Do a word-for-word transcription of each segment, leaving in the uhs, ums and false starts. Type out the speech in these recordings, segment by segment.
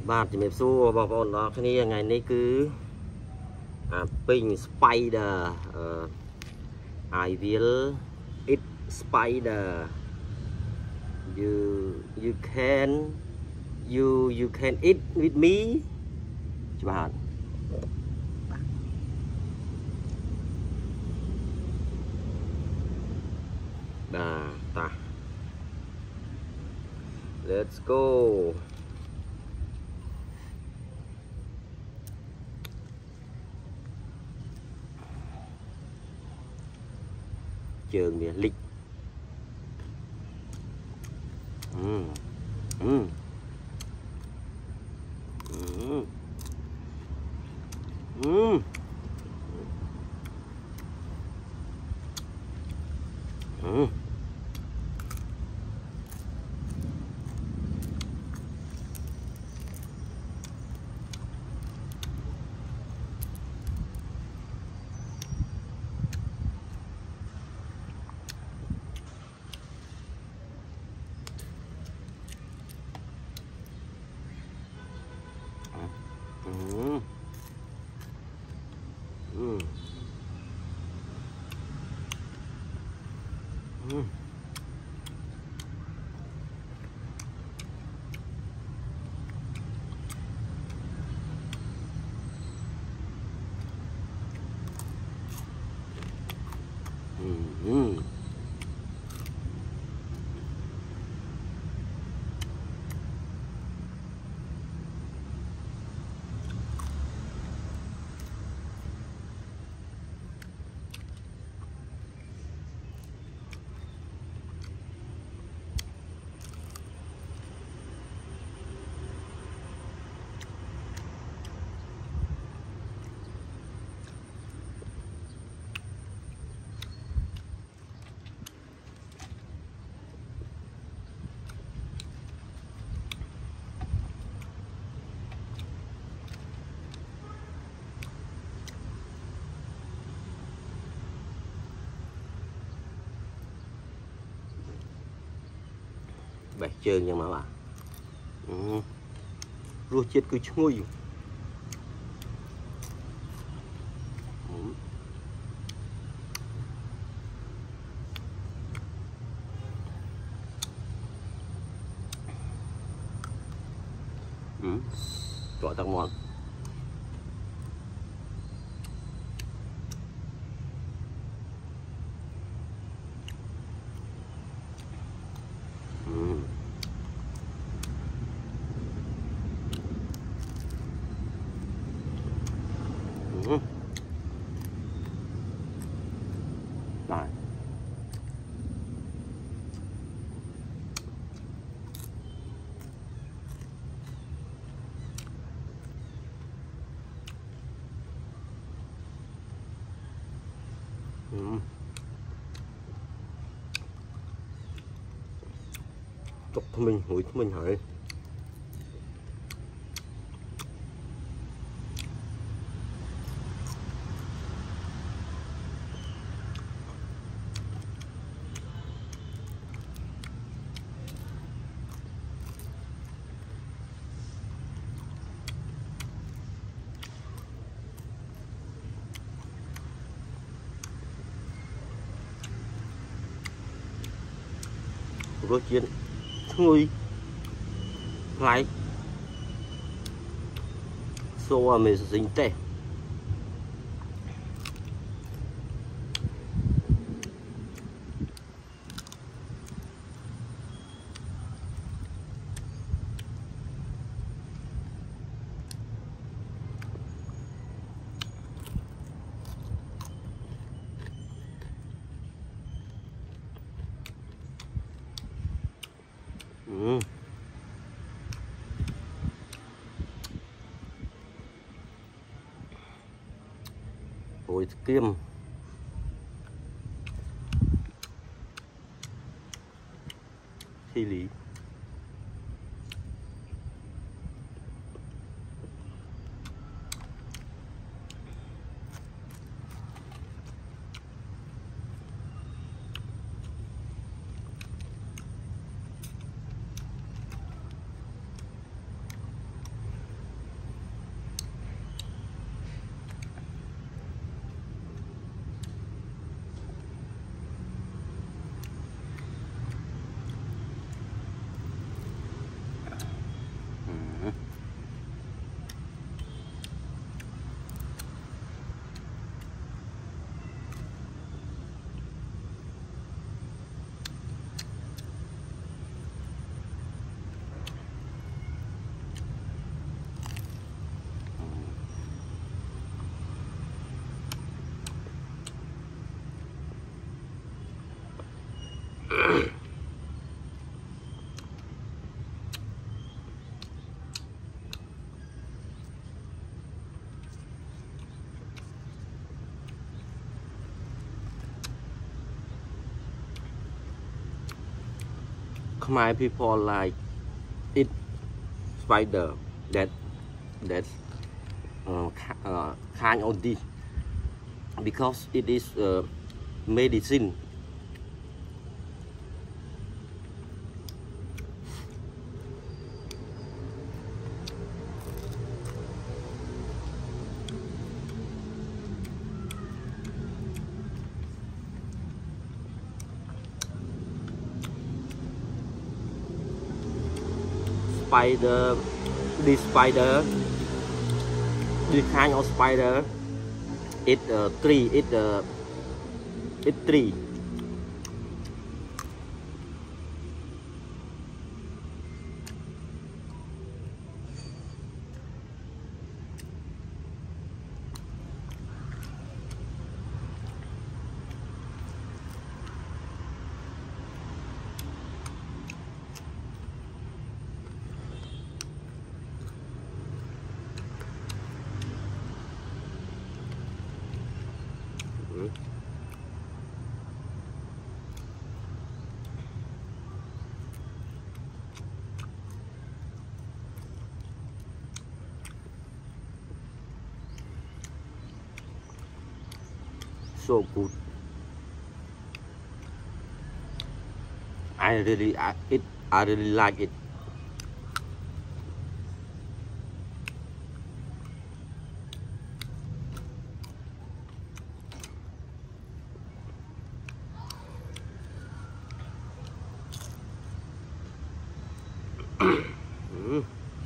បាទជំរាបសួរបងប្អូនទាំងគ្នាថ្ងៃនេះគឺអាពេញ spider uh, I will eat spider you you can you you can eat with me ច្បាស់បាទតា let's go trường địa lịch ừ. Ừ. Ừ. Ừ. Ừ. Ừ. Ừ. Ừ. Ừ. Bẻ trơn nhưng mà bạn ừ. Rùa chết cứ chui ừ. Ừ. Gọi tao ngon ừ. Ừ. Rồi. Ừ. Chọc thông minh, hủi thông minh hỡi rốt chiên thui lại xô mình dính tè ừ. Ôi kiêm chili Khmer people like eat spider that that uh, uh, kind of dish because it is uh, medicine. Spider, this spider, this kind of spider, it uh, tree, it uh, it tree. So good. I really, I, it, I really like it. Mm.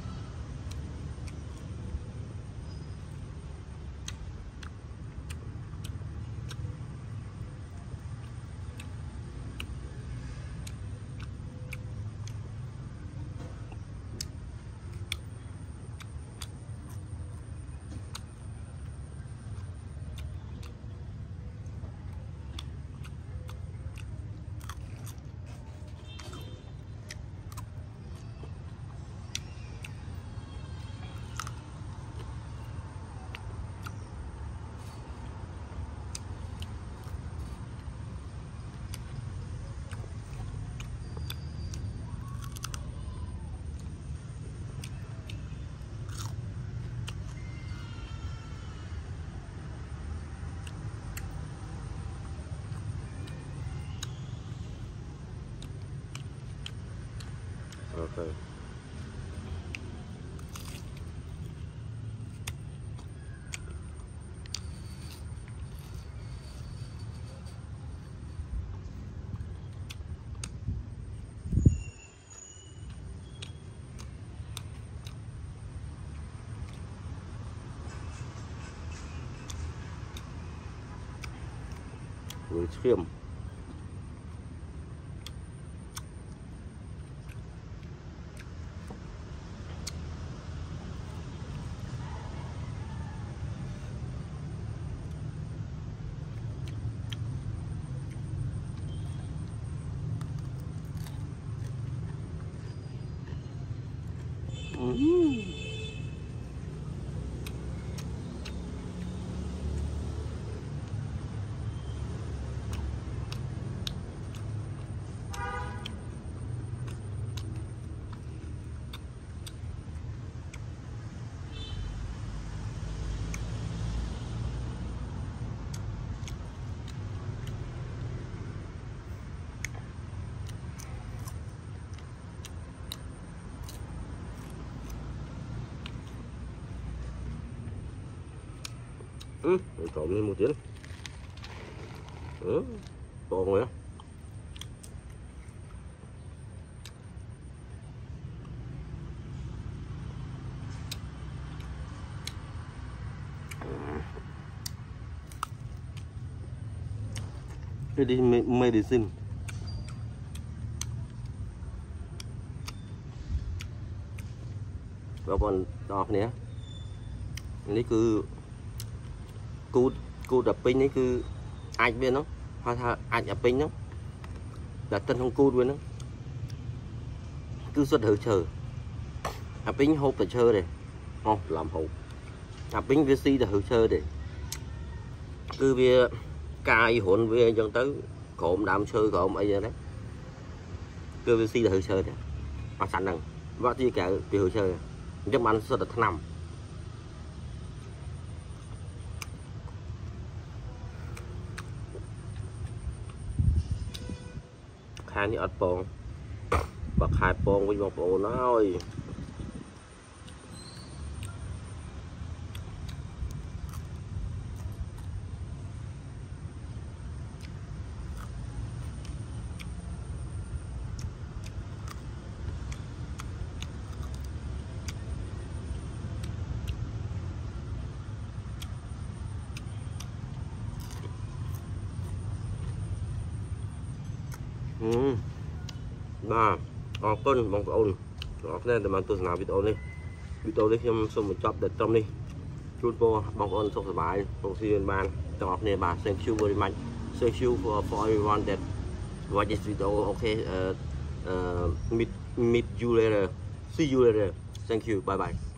Okay. Người khiêm. Mm-hmm. Ừ, trộn lên một tiếng. Ừ, to rồi á. It is medicine. Và còn đọt nữa.នេះគឺគូតគូតតែពេញនេះគឺអាចវានោះហៅថាអាចតែពេញនោះតែតិនក្នុងគូតវានោះគឺសុទ្ធទៅឈើអាពេញហូបតែឈើទេអូឡំហូបអាពេញវាស៊ីទៅឈើទេគឺវាកាយរុនវាអញ្ចឹងទៅក្រោមដើមឈើក្រោមអីចឹងដែរ cơ vi si là hơi chơi đấy mà sẵn đằng vợ thì cả cái hơi chơi nhưng mà ăn rất là nằm khai như ớt bông và khai bông với bông bông nó ơi ừ. Ba ở con bông ôn đó nên là tôi nào video đi video điខ្ញុំសូមបញ្ចប់ដល់ត្រឹមនេះជូនពរបងប្អូនសុខសប្បាយរកស៊ីបានទាំងអស់គ្នាបាទ thank you very much thank you for for everyone that watch this video okay uh, uh, meet meet you later see you later thank you bye bye